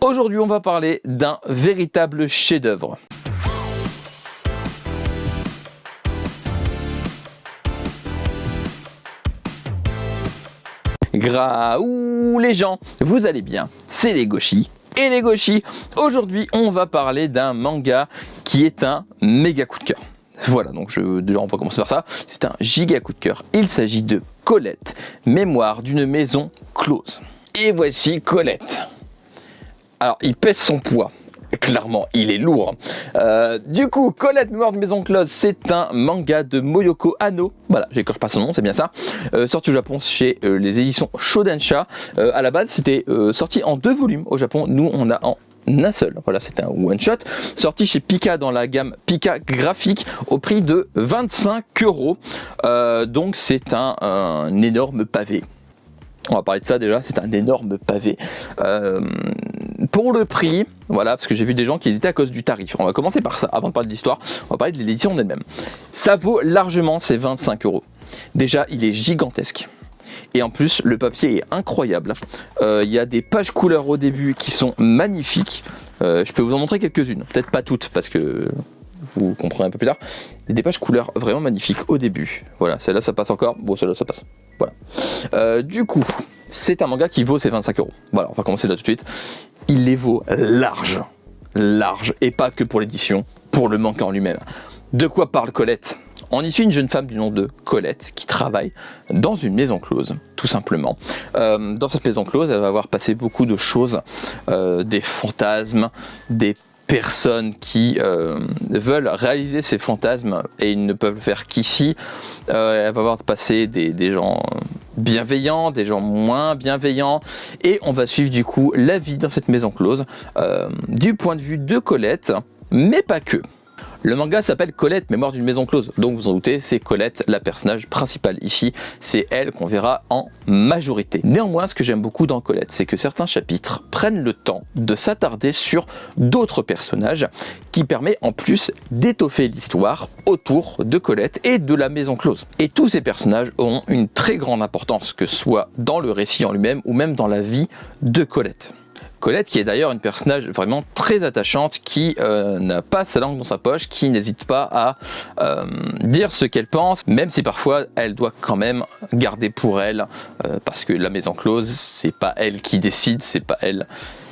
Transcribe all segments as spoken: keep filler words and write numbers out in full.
Aujourd'hui, on va parler d'un véritable chef-d'œuvre. Graouh les gens, vous allez bien? C'est les Goshi. Et les Goshi, aujourd'hui, on va parler d'un manga qui est un méga coup de cœur. Voilà, donc je, déjà on va commencer par ça. C'est un giga coup de cœur. Il s'agit de Colette, mémoire d'une maison close. Et voici Colette. Alors, il pèse son poids. Clairement, il est lourd. Euh, du coup, Colette, mémoire d'une maison close, c'est un manga de Moyoko Hano. Voilà, j'écorche pas son nom, c'est bien ça. Euh, sorti au Japon chez euh, les éditions Shodansha. Euh, à la base, c'était euh, sorti en deux volumes au Japon. Nous, on a en un seul. Voilà, c'était un one shot. Sorti chez Pika dans la gamme Pika graphique au prix de vingt-cinq euros. Euh, donc, c'est un, un énorme pavé. On va parler de ça déjà, c'est un énorme pavé. Euh, pour le prix, voilà, parce que j'ai vu des gens qui hésitaient à cause du tarif. On va commencer par ça, avant de parler de l'histoire, on va parler de l'édition en elle-même. Ça vaut largement ses vingt-cinq euros. Déjà, il est gigantesque. Et en plus, le papier est incroyable. Euh, il y a des pages couleurs au début qui sont magnifiques. Euh, je peux vous en montrer quelques-unes, peut-être pas toutes, parce que vous comprendrez un peu plus tard. Il y a des pages couleurs vraiment magnifiques au début. Voilà, celle-là ça passe encore, bon celle-là ça passe. Voilà. Euh, du coup, c'est un manga qui vaut ses vingt-cinq euros. Voilà, on va commencer là tout de suite. Il les vaut large, large, et pas que pour l'édition, pour le manga en lui-même. De quoi parle Colette? On y suit une jeune femme du nom de Colette qui travaille dans une maison close, tout simplement. Euh, dans cette maison close, elle va avoir passé beaucoup de choses, euh, des fantasmes, des personnes qui euh, veulent réaliser ces fantasmes et ils ne peuvent le faire qu'ici. Euh, elle va avoir passé des, des gens bienveillants, des gens moins bienveillants, et on va suivre du coup la vie dans cette maison close euh, du point de vue de Colette, mais pas que. Le manga s'appelle Colette, mémoire d'une maison close. Donc vous en doutez, c'est Colette la personnage principale ici. C'est elle qu'on verra en majorité. Néanmoins, ce que j'aime beaucoup dans Colette, c'est que certains chapitres prennent le temps de s'attarder sur d'autres personnages, qui permet en plus d'étoffer l'histoire autour de Colette et de la maison close. Et tous ces personnages auront une très grande importance, que ce soit dans le récit en lui-même ou même dans la vie de Colette. Colette qui est d'ailleurs une personnage vraiment très attachante, qui euh, n'a pas sa langue dans sa poche, qui n'hésite pas à euh, dire ce qu'elle pense, même si parfois elle doit quand même garder pour elle, euh, parce que la maison close, c'est pas elle qui décide, c'est pas elle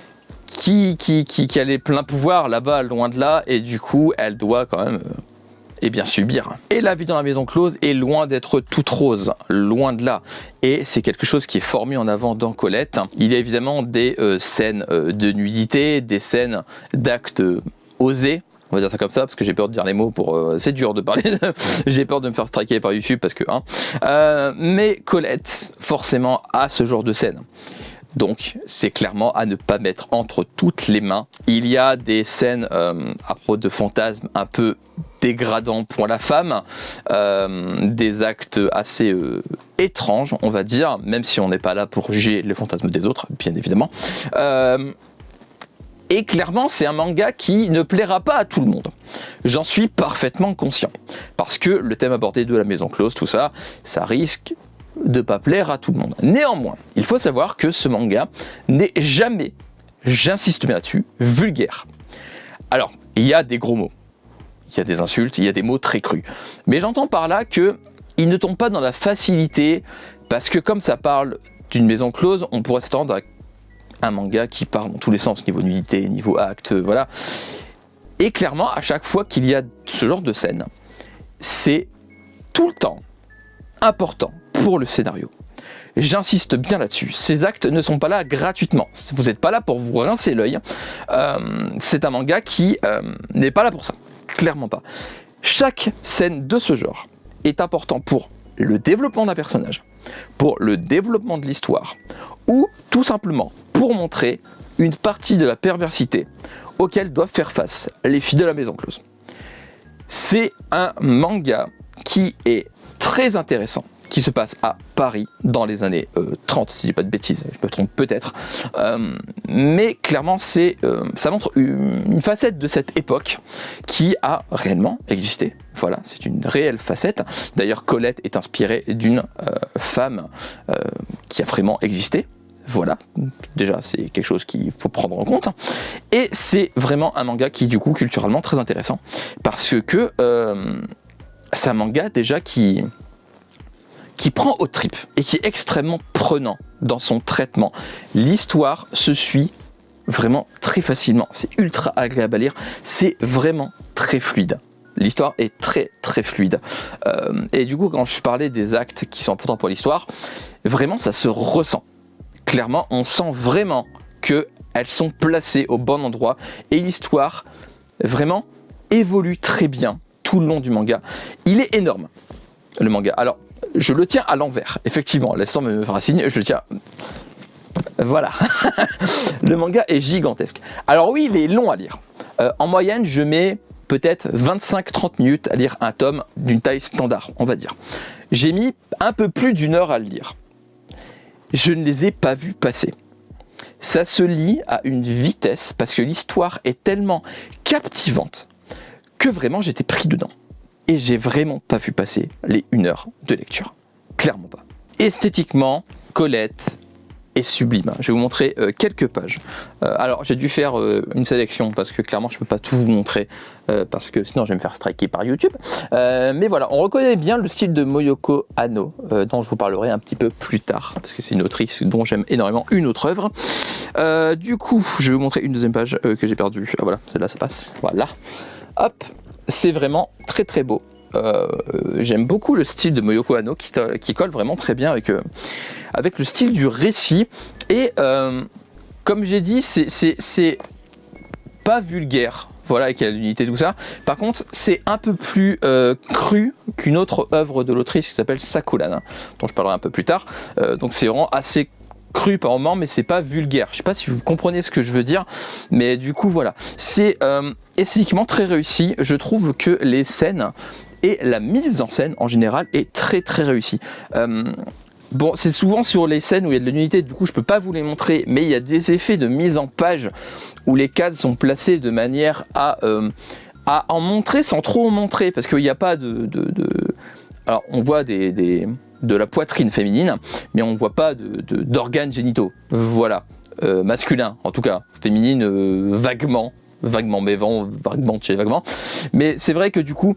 qui, qui, qui, qui a les pleins pouvoirs là-bas, loin de là, et du coup elle doit quand même... Euh, et bien subir. Et la vie dans la maison close est loin d'être toute rose, loin de là. Et c'est quelque chose qui est fort mis en avant dans Colette. Il y a évidemment des euh, scènes euh, de nudité, des scènes d'actes euh, osés. On va dire ça comme ça parce que j'ai peur de dire les mots pour... Euh, c'est dur de parler, j'ai peur de me faire striker par YouTube parce que... Hein. Euh, mais Colette, forcément, a ce genre de scène. Donc c'est clairement à ne pas mettre entre toutes les mains. Il y a des scènes euh, à propos de fantasmes un peu dégradants pour la femme, euh, des actes assez euh, étranges on va dire, même si on n'est pas là pour juger les fantasmes des autres, bien évidemment. Euh, et clairement c'est un manga qui ne plaira pas à tout le monde. J'en suis parfaitement conscient. Parce que le thème abordé de la maison close, tout ça, ça risque de ne pas plaire à tout le monde. Néanmoins, il faut savoir que ce manga n'est jamais, j'insiste bien là-dessus, vulgaire. Alors, il y a des gros mots, il y a des insultes, il y a des mots très crus. Mais j'entends par là qu'il ne tombe pas dans la facilité, parce que comme ça parle d'une maison close, on pourrait s'attendre à un manga qui parle dans tous les sens, niveau nudité, niveau acte, voilà. Et clairement, à chaque fois qu'il y a ce genre de scène, c'est tout le temps important pour le scénario. J'insiste bien là-dessus, ces actes ne sont pas là gratuitement, vous n'êtes pas là pour vous rincer l'œil, euh, c'est un manga qui euh, n'est pas là pour ça, clairement pas. Chaque scène de ce genre est important pour le développement d'un personnage, pour le développement de l'histoire, ou tout simplement pour montrer une partie de la perversité auquel doivent faire face les filles de la maison close. C'est un manga qui est très intéressant, qui se passe à Paris dans les années euh, trente, si je dis pas de bêtises, je me trompe peut-être. Euh, mais clairement, c'est, euh, ça montre une, une facette de cette époque qui a réellement existé. Voilà, c'est une réelle facette. D'ailleurs, Colette est inspirée d'une euh, femme euh, qui a vraiment existé. voilà, déjà c'est quelque chose qu'il faut prendre en compte. Et c'est vraiment un manga qui est du coup culturellement très intéressant, parce que euh, c'est un manga déjà qui, qui prend aux tripes et qui est extrêmement prenant dans son traitement. L'histoire se suit vraiment très facilement, c'est ultra agréable à lire, c'est vraiment très fluide. L'histoire est très très fluide. Euh, et du coup, quand je parlais des actes qui sont importants pour l'histoire, vraiment ça se ressent. Clairement, on sent vraiment qu'elles sont placées au bon endroit et l'histoire vraiment évolue très bien tout le long du manga. Il est énorme, le manga. Alors, je le tiens à l'envers, effectivement, laissant me faire un signe, je le tiens... Voilà. Le manga est gigantesque. Alors oui, il est long à lire. Euh, en moyenne, je mets peut-être vingt-cinq à trente minutes à lire un tome d'une taille standard, on va dire. J'ai mis un peu plus d'une heure à le lire. Je ne les ai pas vus passer. Ça se lit à une vitesse parce que l'histoire est tellement captivante que vraiment j'étais pris dedans. Et j'ai vraiment pas vu passer les une heure de lecture. Clairement pas. Esthétiquement, Colette est sublime. Je vais vous montrer euh, quelques pages. Euh, alors j'ai dû faire euh, une sélection parce que clairement je peux pas tout vous montrer euh, parce que sinon je vais me faire striker par YouTube. Euh, mais voilà, on reconnaît bien le style de Moyoko Hano euh, dont je vous parlerai un petit peu plus tard parce que c'est une autrice dont j'aime énormément une autre œuvre. Euh, du coup, je vais vous montrer une deuxième page euh, que j'ai perdue. Ah voilà, celle-là ça passe. Voilà. Hop, c'est vraiment très très beau. Euh, j'aime beaucoup le style de Moyoko Hano qui, qui colle vraiment très bien avec, euh, avec le style du récit et euh, comme j'ai dit c'est pas vulgaire, voilà, avec l'unité tout ça. Par contre c'est un peu plus euh, cru qu'une autre œuvre de l'autrice qui s'appelle Sakulan, hein, dont je parlerai un peu plus tard. Euh, donc c'est vraiment assez cru par moment, mais c'est pas vulgaire. Je sais pas si vous comprenez ce que je veux dire, mais du coup voilà, c'est euh, esthétiquement très réussi. Je trouve que les scènes et la mise en scène en général est très très réussie. Euh, bon, c'est souvent sur les scènes où il y a de l'unité, du coup je peux pas vous les montrer, mais il y a des effets de mise en page où les cases sont placées de manière à, euh, à en montrer sans trop en montrer, parce qu'il n'y a pas de, de, de... Alors on voit des, des, de la poitrine féminine, mais on ne voit pas d'organes de, de, génitaux, voilà, euh, masculin en tout cas, féminine euh, vaguement, vaguement, mais vaguement, chez vaguement, mais c'est vrai que du coup,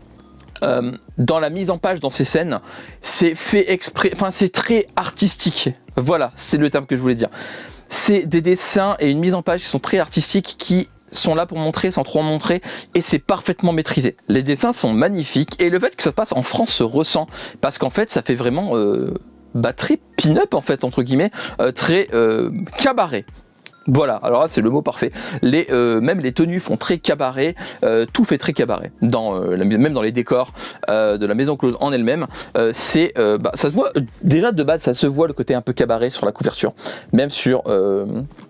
Euh, dans la mise en page dans ces scènes, c'est fait exprès, enfin c'est très artistique, voilà, c'est le terme que je voulais dire. C'est des dessins et une mise en page qui sont très artistiques, qui sont là pour montrer sans trop en montrer, et c'est parfaitement maîtrisé. Les dessins sont magnifiques, et le fait que ça passe en France se ressent, parce qu'en fait ça fait vraiment euh, bah, très pin-up en fait, entre guillemets, euh, très euh, cabaret. Voilà, alors là c'est le mot parfait. Les, euh, même les tenues font très cabaret, euh, tout fait très cabaret. Dans, euh, la, même dans les décors euh, de la maison close en elle-même, euh, c'est, euh, bah, ça se voit déjà de base, ça se voit le côté un peu cabaret sur la couverture, même sur euh,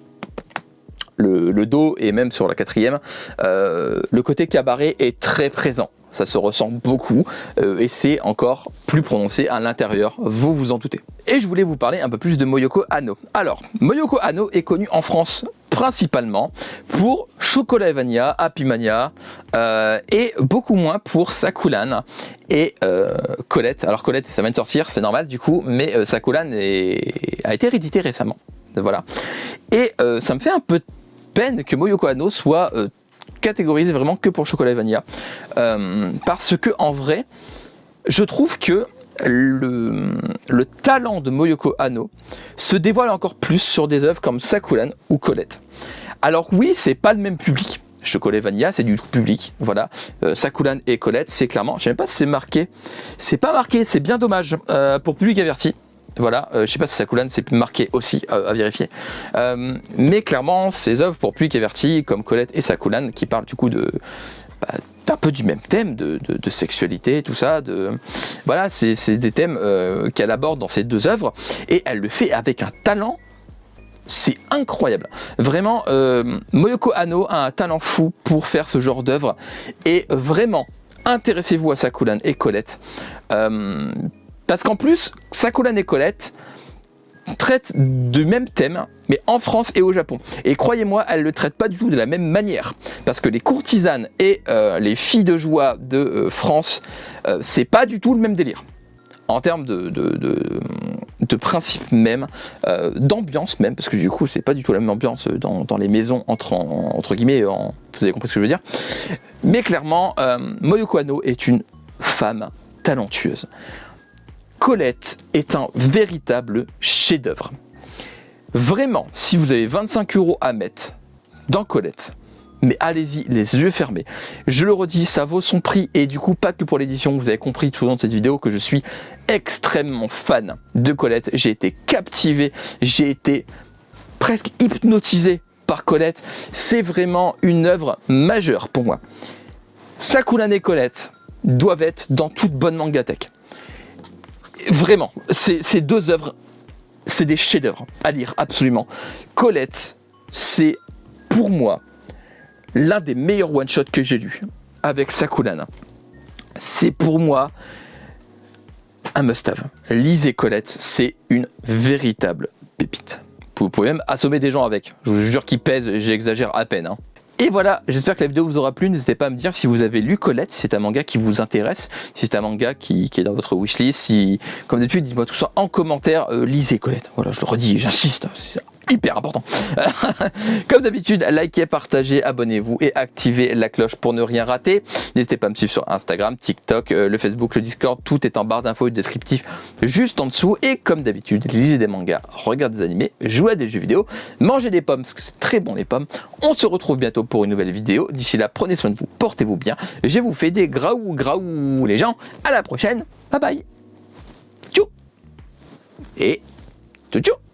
le, le dos et même sur la quatrième, euh, le côté cabaret est très présent. Ça se ressent beaucoup euh, et c'est encore plus prononcé à l'intérieur, vous vous en doutez. Et je voulais vous parler un peu plus de Moyoko Hano. Alors, Moyoko Hano est connue en France principalement pour Chocolat et Vanilla, Happy Mania euh, et beaucoup moins pour Sakulan et euh, Colette. Alors Colette, ça vient de sortir, c'est normal du coup, mais euh, Sakulan est... a été réédité récemment. Voilà. Et euh, ça me fait un peu de peine que Moyoko Hano soit euh, catégorisé vraiment que pour Chocolat et Vanilla, euh, parce que en vrai je trouve que le, le talent de Moyoko Hano se dévoile encore plus sur des œuvres comme Sakulan ou Colette. Alors oui, c'est pas le même public. Chocolat et Vanilla, c'est du tout public, voilà. Euh, Sakulan et Colette, c'est clairement, je sais même pas si c'est marqué, c'est pas marqué, c'est bien dommage, euh, pour public averti. Voilà, euh, je sais pas si Sakulan c'est marqué aussi, euh, à vérifier. Euh, mais clairement, ces œuvres pour public averti, comme Colette et Sakulan, qui parlent du coup de bah, d'un peu du même thème, de, de, de sexualité, tout ça. De, voilà, c'est des thèmes euh, qu'elle aborde dans ces deux œuvres, et elle le fait avec un talent. C'est incroyable. Vraiment, euh, Moyoko Hano a un talent fou pour faire ce genre d'œuvre, et vraiment, intéressez-vous à Sakulan et Colette. Euh, Parce qu'en plus, Sakulan et Colette traitent du même thème, mais en France et au Japon. Et croyez-moi, elles ne le traitent pas du tout de la même manière. Parce que les courtisanes et euh, les filles de joie de euh, France, euh, c'est pas du tout le même délire. En termes de, de, de, de principe même, euh, d'ambiance même, parce que du coup c'est pas du tout la même ambiance dans, dans les maisons entre, en, entre guillemets, en, vous avez compris ce que je veux dire. Mais clairement, euh, Moyoko Hanno est une femme talentueuse. Colette est un véritable chef-d'œuvre. Vraiment, si vous avez vingt-cinq euros à mettre dans Colette, mais allez-y, les yeux fermés. Je le redis, ça vaut son prix, et du coup, pas que pour l'édition, vous avez compris tout au long de cette vidéo que je suis extrêmement fan de Colette. J'ai été captivé, j'ai été presque hypnotisé par Colette. C'est vraiment une œuvre majeure pour moi. Sakulan et Colette doivent être dans toute bonne mangatech. Vraiment, ces deux œuvres, c'est des chefs-d'œuvre à lire, absolument. Colette, c'est pour moi l'un des meilleurs one-shots que j'ai lu avec Sakulan. C'est pour moi un must-have. Lisez Colette, c'est une véritable pépite. Vous pouvez même assommer des gens avec. Je vous jure qu'il pèse, j'exagère à peine. Hein. Et voilà, j'espère que la vidéo vous aura plu. N'hésitez pas à me dire si vous avez lu Colette, si c'est un manga qui vous intéresse, si c'est un manga qui, qui est dans votre wishlist. Si, comme d'habitude, dites-moi tout ça en commentaire. Euh, lisez Colette. Voilà, je le redis, j'insiste. C'est hyper important. Comme d'habitude, likez, partagez, abonnez-vous et activez la cloche pour ne rien rater. N'hésitez pas à me suivre sur Instagram, TikTok, euh, le Facebook, le Discord. Tout est en barre d'infos et descriptif juste en dessous. Et comme d'habitude, lisez des mangas, regardez des animés, jouez à des jeux vidéo, mangez des pommes parce que c'est très bon les pommes. On se retrouve bientôt pour une nouvelle vidéo. D'ici là, prenez soin de vous, portez-vous bien. Je vous fais des graou graou les gens. À la prochaine. Bye bye. Tchou. Et tchou tchou.